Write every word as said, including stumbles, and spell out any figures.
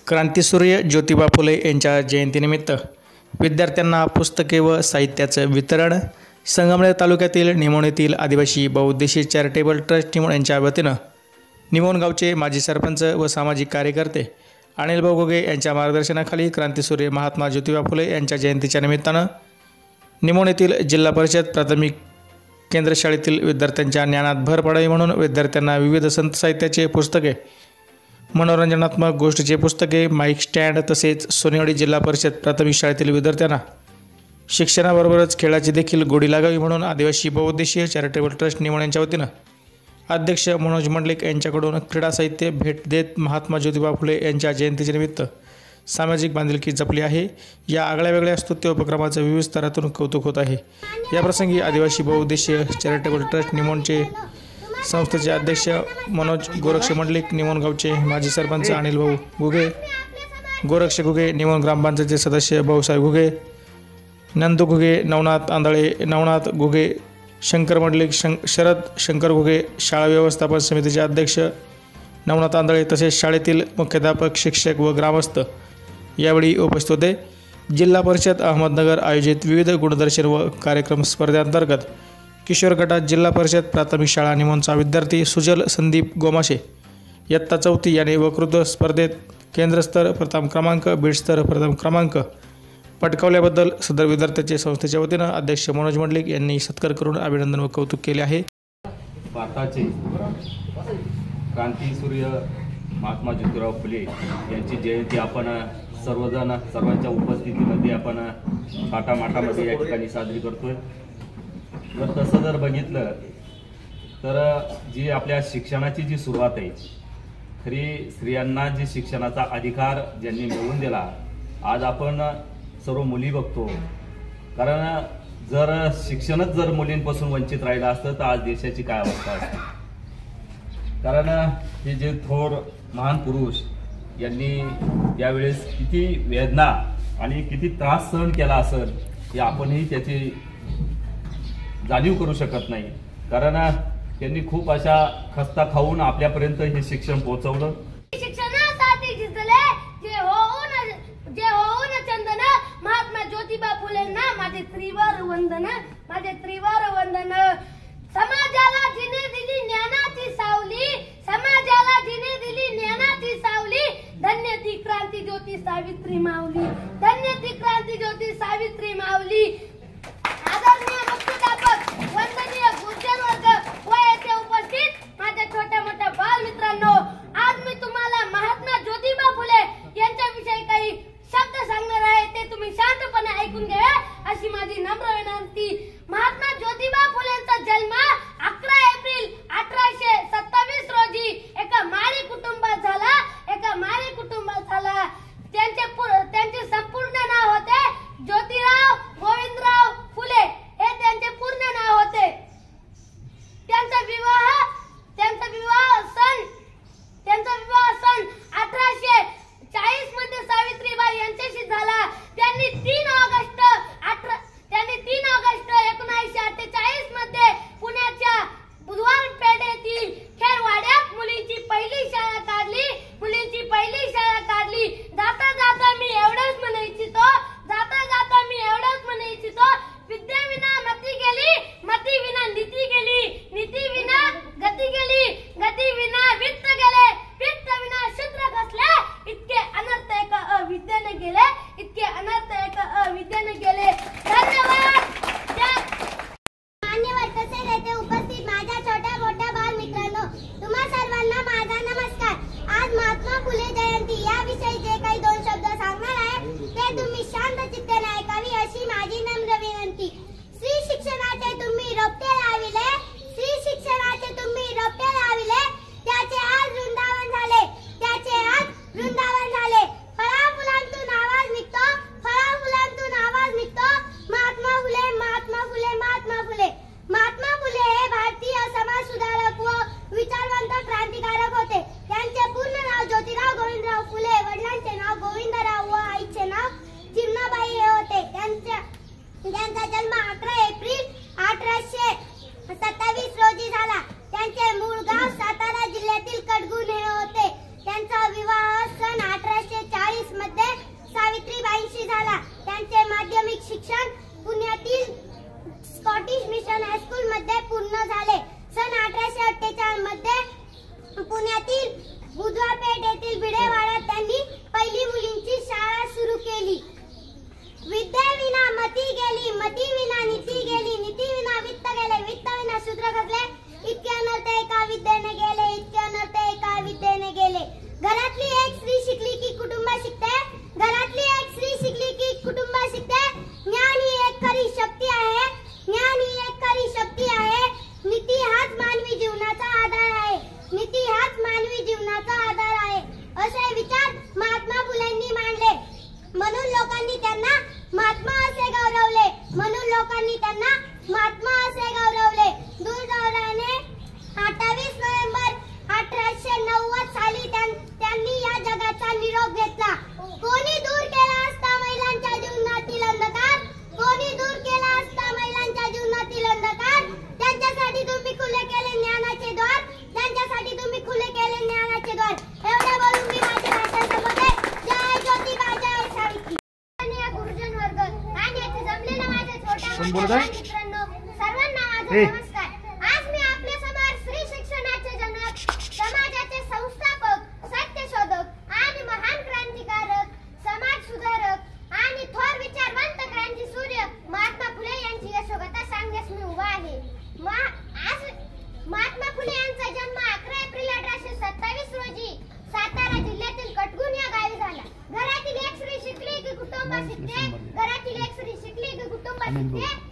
क्रांतीसूर्य ज्योतिबा फुले यांच्या जयंतीनिमित्त विद्यार्थ्यांना पुस्तके व साहित्याचं वितरण संगमनेर तालुक्यातील निमोण येथील आदिवासी बहुउद्देशीय चॅरिटेबल ट्रस्ट निमोण यांच्या वतीनं निमोण गावचे माजी सरपंच व सामाजिक कार्यकर्ते अनिल भाऊ घुगे यांच्या मार्गदर्शनाखाली क्रांतीसूर्य महात्मा ज्योतिबा फुले यांच्या जयंतीच्या निमित्तानं निमोण येथील जिल्हा परिषद प्राथमिक केंद्र शाळेतील विद्यार्थ्यांच्या ज्ञानात भर पडावी म्हणून विद्यार्थ्यांना विविध संत साहित्याचे पुस्तके, मनोरंजनात्मक गोष्टीचे पुस्तके, माईक स्टँड तसेच सोनेवाडी जिल्हा परिषद प्राथमिक शाळेतील विद्यार्थ्यांना शिक्षणाबरोबरच खेळाची देखील गोडी लागावी म्हणून आदिवासी बहुउद्देशीय चॅरिटेबल ट्रस्ट निमोण यांच्या वतीनं अध्यक्ष मनोज मंडलिक यांच्याकडून क्रीडा साहित्य भेट देत महात्मा ज्योतिबा फुले यांच्या जयंतीच्या निमित्त सामाजिक बांधिलकी जपली आहे। या आगळ्या वेगळ्या स्तुत्य उपक्रमाचं विविध स्तरातून कौतुक होत आहे। याप्रसंगी आदिवासी बहुउद्देशीय चॅरिटेबल ट्रस्ट निमोणचे संस्थेचे अध्यक्ष मनोज गोरक्ष मंडलिक, निमोण गावचे माजी सरपंच अनिल भाऊ घुगे, गोरक्ष घुगे, निमोण ग्रामपंचायतचे सदस्य भाऊसाहेब घुगे, नंदू घुगे, नवनाथ आंधळे, नवनाथ घुगे, शंकर मंडलिक, शं शरद शंकर घुगे, शाळा व्यवस्थापन समितीचे अध्यक्ष नवनाथ आंधळे तसेच शाळेतील मुख्याध्यापक, शिक्षक व ग्रामस्थ यावेळी उपस्थित होते। जिल्हा परिषद अहमदनगर आयोजित विविध गुणदर्शन व कार्यक्रम स्पर्धेअंतर्गत किशोर गटात जिल्हा परिषद प्राथमिक शाळा निमोणचा विद्यार्थी सुजल संदीप गोमाशे इयत्ता चौथी याने वक्तृत्व स्पर्धेत केंद्रस्तर प्रथम क्रमांक, बीडस्तर प्रथम क्रमांक पटकावल्याबद्दल सदर विद्यार्थ्याचे संस्थेच्या वतीनं अध्यक्ष मनोज मंडलिक यांनी सत्कार करून अभिनंदन व कौतुक केले आहे। भारताचे क्रांतीसूर्य महात्मा ज्योतिराव फुले यांची जयंती आपण सर्वजण सर्वांच्या उपस्थितीमध्ये आपण थाटामाटामध्ये या ठिकाणी साजरी करतोय। तर तसं जर बघितलं तर जी आपल्या शिक्षणाची जी सुरुवात आहे, खरी स्त्रियांना जी शिक्षणाचा अधिकार ज्यांनी मिळवून दिला, आज आपण सर्व मुली बघतो। कारण जर शिक्षणच जर मुलींपासून वंचित राहिलं असतं तर आज देशाची काय अवस्था असते। कारण हे जे थोर महान पुरुष यांनी यावेळेस किती वेदना आणि किती त्रास सहन केला असेल हे आपणही त्याची जाणीव करू शकत नाही। कारण त्यांनी खूप अशा खस्ता खाऊन आपल्यापर्यंत हे शिक्षण पोहोचवलं। शिक्षणासाठी जिंकले जे होऊन जे होऊन चंदन महात्मा ज्योतिबा फुलेंना माझे त्रिवार वंदन, माझे त्रिवार वंदन। समाजाला जिने दिली ज्ञानाची सावली, समाजाला जिने दिली ज्ञानाची सावली, धन्य ती क्रांती ज्योती सावित्री माऊली, धन्य ती क्रांती ज्योती सावित्री माऊली। आदरणीय मुख्याध्यापक, वंदनीय गुरुजन वर्ग व येथे उपस्थित माझ्या छोट्या मोठ्या बाल मित्रांनो, आज मी तुम्हाला महात्मा ज्योतिबा फुले यांच्याविषयी काही शब्द सांगणार आहे, ते तुम्ही शांतपणे ऐकून घ्या अशी माझी नम्र विनंती। महात्मा ज्योतिबा फुलेंचा जन्म अकरा एप्रिल अठराशे सत्तावीस रोजी एका माळी कुटुंबात झाला, एका माळी कुटुंबात झाला। त्यांचे त्यांचे संपूर्ण नाव होते ज्योतिराव गोविंदराव बोलत आहे मित्रांनो, सर्वांना माझा ए. नमस्कार. आज मी आपल्या समोर स्त्री शिक्षणाचे जनक, समाजाचे संस्थापक, सत्यशोधक आणि महान क्रांतिकारक, समाज सुधारक आणि थोर विचारवंत क्रांती सूर्य महात्मा फुले यांची यशोगाथा सांगण्यास मी उभा आहे. मा- आज महात्मा फुले यांचा जन्म अकरा एप्रिल अठराशे सत्तावीस रोजी सातारा जिल्ह्यातील कटगुण या गावी झाला. घरातील एक स्त्री शिकली की कुटुंब शिकते, घरातील एक स्त्री शिकली की कुटुंब शिकते